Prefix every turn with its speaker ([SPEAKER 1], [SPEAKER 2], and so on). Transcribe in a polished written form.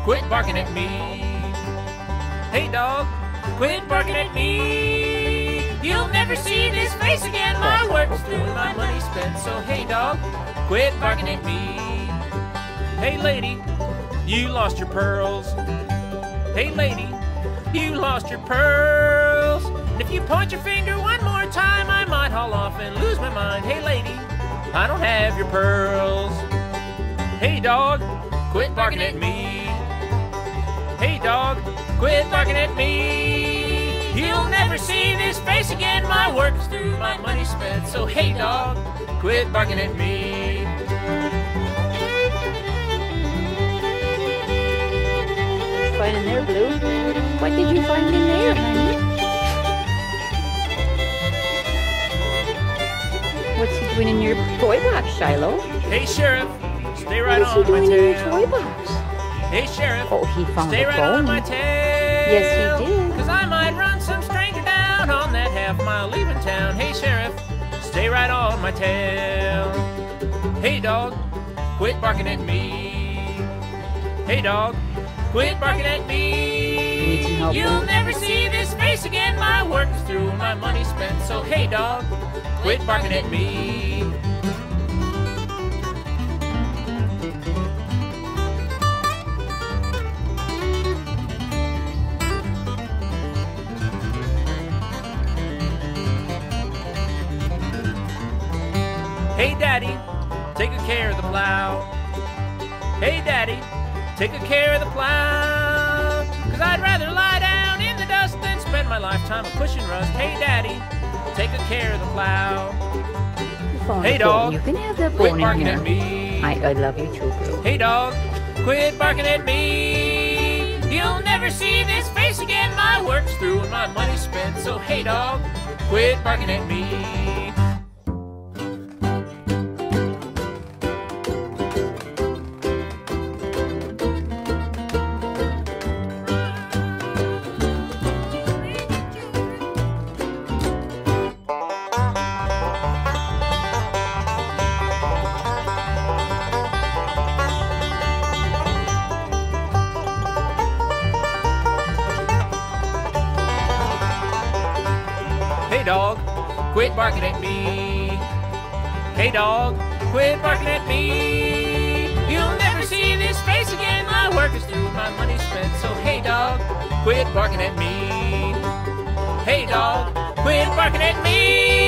[SPEAKER 1] quit barking at me. Hey dog, quit barking at me. You'll never see this face again. My work's through, my money's spent. So hey dog, quit barking at me. Hey lady, you lost your pearls. Hey lady, you lost your pearls. And if you point your finger one more time, I might haul off and lose my mind. Hey lady, I don't have your pearls. Hey dog, quit barking at me. Hey dog, quit barking at me. You'll never see this face again. My work's through, my money's spent. So hey dog, quit barking at me.
[SPEAKER 2] Find in there, Blue? What did you find in there, honey? What's he doing in your toy box, Shiloh?
[SPEAKER 1] Hey sheriff, stay right on my tail.
[SPEAKER 2] What is he doing in your toy box?
[SPEAKER 1] Hey sheriff,
[SPEAKER 2] Oh, he found
[SPEAKER 1] stay
[SPEAKER 2] a
[SPEAKER 1] right
[SPEAKER 2] bone.
[SPEAKER 1] on my tail.
[SPEAKER 2] Yes, he did.
[SPEAKER 1] Cause I might run some stranger down on that half-mile leaving town. Hey sheriff, stay right on my tail. Hey dog, quit barking at me. Hey dog, quit barking at me.
[SPEAKER 2] Need some help,
[SPEAKER 1] You'll
[SPEAKER 2] Blue?
[SPEAKER 1] never see this face again. My work's through, my money's spent. So hey dog, quit barking at me. Hey daddy, take good care of the plow. Hey daddy, take good care of the plow. Cause I'd rather lie down in the dust than spend my lifetime a pushing rust. Hey daddy, take good care of the plow.
[SPEAKER 2] You found
[SPEAKER 1] Hey
[SPEAKER 2] a bone.
[SPEAKER 1] dog,
[SPEAKER 2] You can have that
[SPEAKER 1] quit
[SPEAKER 2] bone in
[SPEAKER 1] barking
[SPEAKER 2] here.
[SPEAKER 1] at me.
[SPEAKER 2] I love you too, Blue.
[SPEAKER 1] Hey dog, quit barking at me. You'll never see this face again. My work's through and my money's spent. So hey dog, quit barking at me. Hey dog, quit barking at me. Hey dog, quit barking at me. You'll never see this face again. My work is through, my money's spent. So hey dog, quit barking at me. Hey dog, quit barking at me.